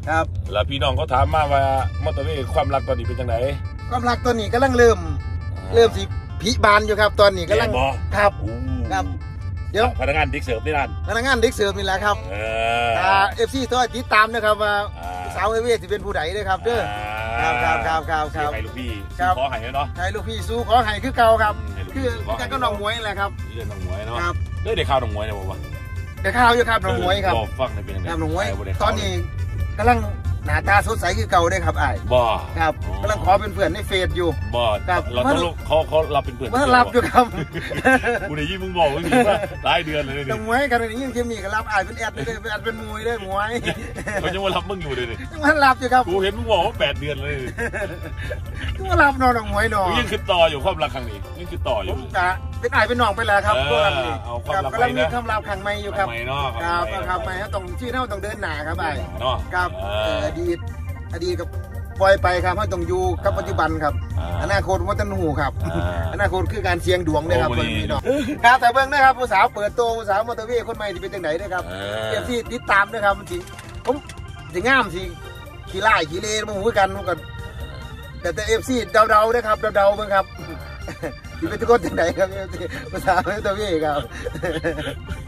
ครับแล้วพี่น้องเขาถามมาว่ามอเตอร์เวย์ความรักตอนนี้เป็นจังไงความรักตอนนี้กำลังเริ่มสิพิบานอยู่ครับตอนนี้กำลังครับเดี๋ยวพนักงานดิกเสิร์ฟนี่นั่นพนักงานดิกเสิร์ฟนี่แหละครับFC ตัวติดตามนะครับว่าสาวเวทีเป็นผู้ใดด้วยครับเด้อครับใครลูกพี่ขอหายเนาะใครลูกพี่สู้ขอหายคือเก่าครับคือกันก็น้องมวยแหละครับเรื่องน้องมวยเนาะครับได้ข่าวน้องมวยเนี่ยบอกว่าได้ข่าวอยู่ครับน้องมวยครับฟังในเป็นยังไงน้องมวยตอนนี้กำลังหน้าตาสดใสคือเก่าได้ครับไอ้บ่ครับกำลังขอเป็นเพื่อนในเฟซอยู่บ่ครับเราเขารับเป็นเพื่อนมารับอยู่ครับกูได้ยินมึงบอกว่าหลายเดือนเลยน้องมวยกันนี่ยังมีก็รับไอ้เป็นแอดได้เป็นแอดเป็นมวยได้มวยเขาจะมารับมึงอยู่เลยยังมารับอยู่ครับกูเห็นมึงบอกว่า8 เดือนเลยยังมารับน้องมวยน้องยังคือต่ออยู่ความรักครั้งนี้ยังคือต่ออยู่เป็นไอ้เป็นน้องไปแล้วครับตัวนี้ครับกำลังมีคำรับขังไม่อยู่ครับครับไม่ต้องชื่อเท่าต้องเดินหนาครับไอ้เนาะครับอดีตกับปล่อยไปครับให้ต้องอยู่กับปัจจุบันครับอนาคตวัฒนหูครับอนาคตคือการเสี่ยงดวงเลยครับพี่น้องครับแต่เบื้องนะครับผู้สาวเปิดตัวผู้สาวมอเตอร์เวย์คนใหม่ที่เป็นจังไหนนะครับที่ติดตามนะครับจริงผมจะง่ามสิขี่ไล่ขี่เล่มาหูกันกันแต่FC เดานะครับเดาเบ้างครับที่เป็นทุกคนจังไหนครับผู้สาวมอเตอร์เวย์ครับ